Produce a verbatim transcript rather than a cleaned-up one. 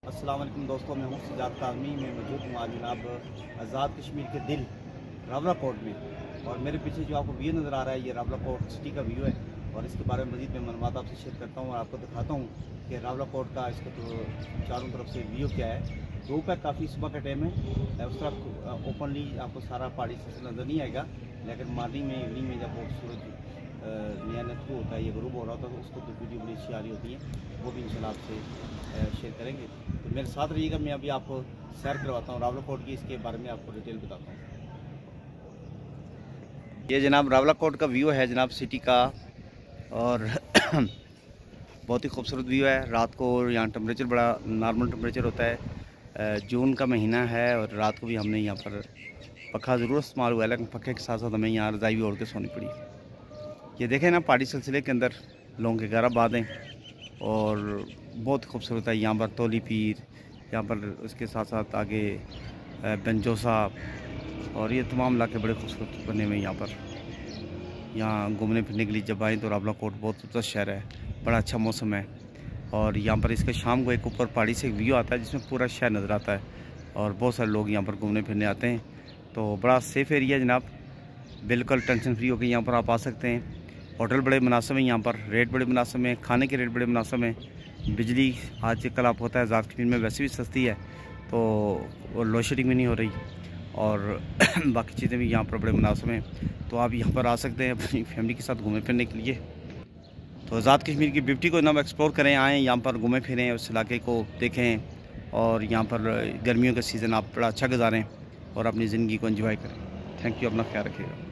अस्सलाम वालेकुम दोस्तों, मैं हूँ सजाद काज़मी। मैं मौजूद हूँ आज जनाब आज़ाद कश्मीर के दिल रावलाकोट में। और मेरे पीछे जो आपको व्यू नज़र आ रहा है, ये रावलाकोट सिटी का व्यू है। और इसके बारे में मज़ीद मैं मालूमात आपसे शेयर करता हूँ और आपको दिखाता हूँ कि रावलाकोट का इसका तो चारों तरफ से व्यू क्या है। दोपहर काफ़ी सुबह का टाइम है, उस तरह ओपनली आपको सारा पहाड़ी से नज़र नहीं आएगा, लेकिन मॉर्निंग में इवनिंग में जब वो सूरज नया नतू होता है, ये ग्रूब हो रहा होता है, तो उसको तो वीडियो बड़ी अच्छी आ रही होती है, वो भी इंशाल्लाह आपसे शेयर करेंगे। तो मेरे साथ रहिएगा, मैं अभी आपको सैर करवाता हूँ रावलाकोट की, इसके बारे में आपको डिटेल बताता हूँ। ये जनाब रावलाकोट का व्यू है जनाब सिटी का, और बहुत ही खूबसूरत व्यू है। रात को यहाँ टेम्परेचर बड़ा नॉर्मल टेम्परेचर होता है, जून का महीना है, और रात को भी हमने यहाँ पर पखा ज़रूर इस्तेमाल हुआ है, लेकिन पखे के साथ साथ हमें यहाँ रज़ाई भी ओढ़ के सोनी पड़ी। ये देखें ना, पहाड़ी सिलसिले के अंदर लोगों के घर आबाद हैं और बहुत खूबसूरत है। यहाँ पर तोली पीर, यहाँ पर उसके साथ साथ आगे बंजोसा, और ये तमाम इलाके बड़े खूबसूरत बने हुए हैं। यहाँ पर यहाँ घूमने फिरने के लिए जब आएँ तो रावलाकोट बहुत खूबसूरत शहर है, बड़ा अच्छा मौसम है। और यहाँ पर इसके शाम को एक ऊपर पहाड़ी से एक व्यू आता है जिसमें पूरा शहर नज़र आता है, और बहुत सारे लोग यहाँ पर घूमने फिरने आते हैं। तो बड़ा सेफ़ एरिया है जनाब, बिल्कुल टेंशन फ्री होकर यहाँ पर आप आ सकते हैं। होटल बड़े मुनासिब हैं, यहाँ पर रेट बड़े मुनासिब हैं, खाने के रेट बड़े मुनासिब हैं। बिजली आज कल आप होता है आज़ाद कश्मीर में वैसे भी सस्ती है, तो लोड शेडिंग भी नहीं हो रही, और बाकी चीज़ें भी यहाँ पर बड़े मुनासिब हैं। तो आप यहाँ पर आ सकते हैं अपनी फैमिली के साथ घूमने फिरने के लिए। तो आज़ाद कश्मीर की ब्यूटी को ना एक्सप्लोर करें, आएँ यहाँ पर घूमें फिरें, उस इलाके को देखें, और यहाँ पर गर्मियों का सीज़न आप बड़ा अच्छा गुजारें और अपनी ज़िंदगी को एंजॉय करें। थैंक यू, अपना ख्याल रखिएगा।